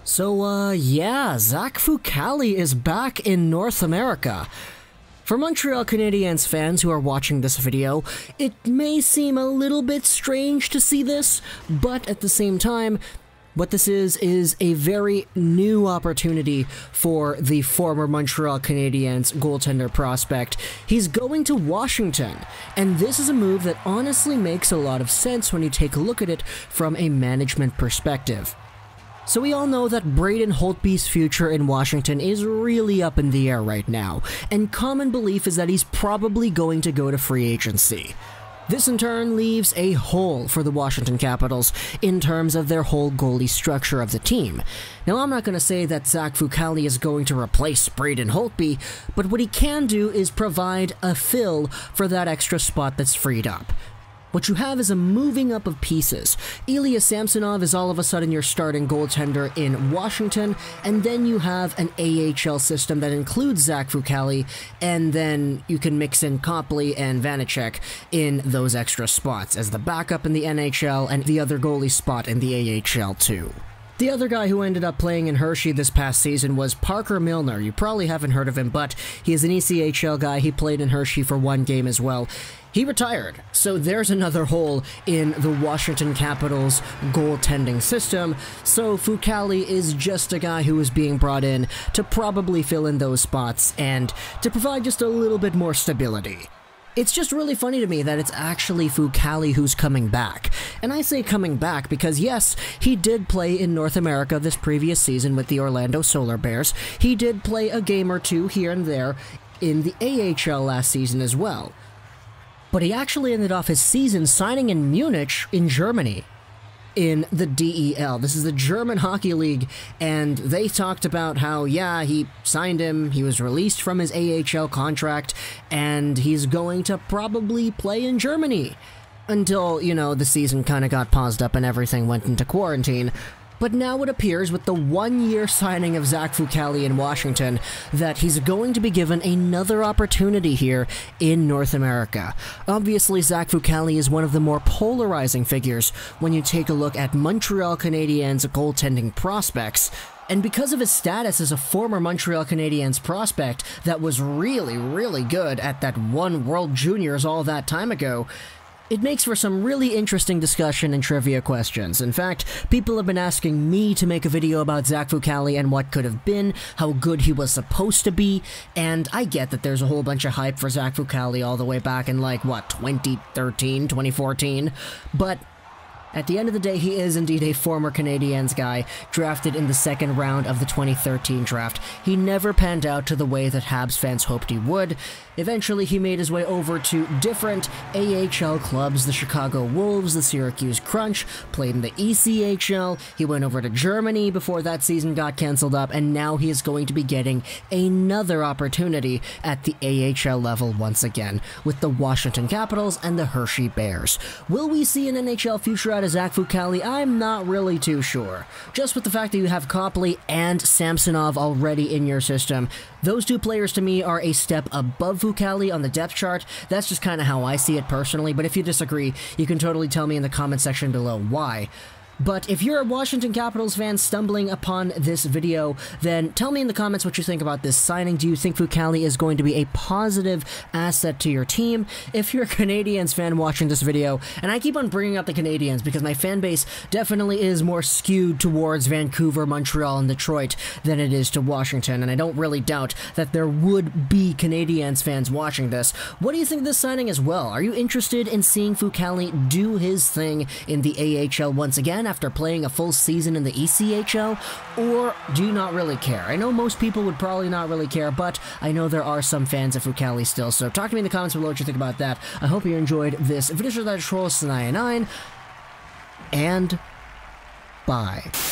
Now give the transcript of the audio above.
Yeah, Zach Fucale is back in North America. For Montreal Canadiens fans who are watching this video, it may seem a little bit strange to see this, but at the same time, what this is a very new opportunity for the former Montreal Canadiens goaltender prospect. He's going to Washington, and this is a move that honestly makes a lot of sense when you take a look at it from a management perspective. So we all know that Braden Holtby's future in Washington is really up in the air right now, and common belief is that he's probably going to go to free agency. This in turn leaves a hole for the Washington Capitals in terms of their whole goalie structure of the team. Now, I'm not going to say that Zach Fucale is going to replace Braden Holtby, but what he can do is provide a fill for that extra spot that's freed up. What you have is a moving up of pieces. Ilya Samsonov is all of a sudden your starting goaltender in Washington, and then you have an AHL system that includes Zach Fucale, and then you can mix in Copley and Vanecek in those extra spots as the backup in the NHL and the other goalie spot in the AHL too. The other guy who ended up playing in Hershey this past season was Parker Milner. You probably haven't heard of him, but he is an ECHL guy. He played in Hershey for one game as well. He retired, so there's another hole in the Washington Capitals goaltending system, so Fucale is just a guy who is being brought in to probably fill in those spots and to provide just a little bit more stability. It's just really funny to me that it's actually Fucale who's coming back. And I say coming back because yes, he did play in North America this previous season with the Orlando Solar Bears. He did play a game or two here and there in the AHL last season as well. But he actually ended off his season signing in Munich in Germany in the DEL. This is the German Hockey League, and they talked about how, yeah, he signed him, he was released from his AHL contract, and he's going to probably play in Germany until, you know, the season kind of got paused up and everything went into quarantine. But now it appears with the one-year signing of Zach Fucale in Washington that he's going to be given another opportunity here in North America. Obviously, Zach Fucale is one of the more polarizing figures when you take a look at Montreal Canadiens goaltending prospects. And because of his status as a former Montreal Canadiens prospect that was really good at that one World Juniors all that time ago, it makes for some really interesting discussion and trivia questions. In fact, people have been asking me to make a video about Zach Fucale and what could have been, how good he was supposed to be, and I get that there's a whole bunch of hype for Zach Fucale all the way back in, like, what, 2013, 2014? But at the end of the day, he is indeed a former Canadiens guy, drafted in the second round of the 2013 draft. He never panned out to the way that Habs fans hoped he would. Eventually, he made his way over to different AHL clubs, the Chicago Wolves, the Syracuse Crunch, played in the ECHL, he went over to Germany before that season got cancelled up, and now he is going to be getting another opportunity at the AHL level once again, with the Washington Capitals and the Hershey Bears. Will we see an NHL future out of Zach Fucale? I'm not really too sure. Just with the fact that you have Copley and Samsonov already in your system, those two players to me are a step above Fucale on the depth chart. That's just kind of how I see it personally, but if you disagree, you can totally tell me in the comment section below why. But if you're a Washington Capitals fan stumbling upon this video, then tell me in the comments what you think about this signing. Do you think Fucale is going to be a positive asset to your team? If you're a Canadiens fan watching this video, and I keep on bringing up the Canadiens because my fan base definitely is more skewed towards Vancouver, Montreal, and Detroit than it is to Washington, and I don't really doubt that there would be Canadiens fans watching this. What do you think of this signing as well? Are you interested in seeing Fucale do his thing in the AHL once again after playing a full season in the ECHL, or do you not really care? I know most people would probably not really care, but I know there are some fans of Fucale still, so talk to me in the comments below what you think about that. I hope you enjoyed this video. That Troll 99, and bye.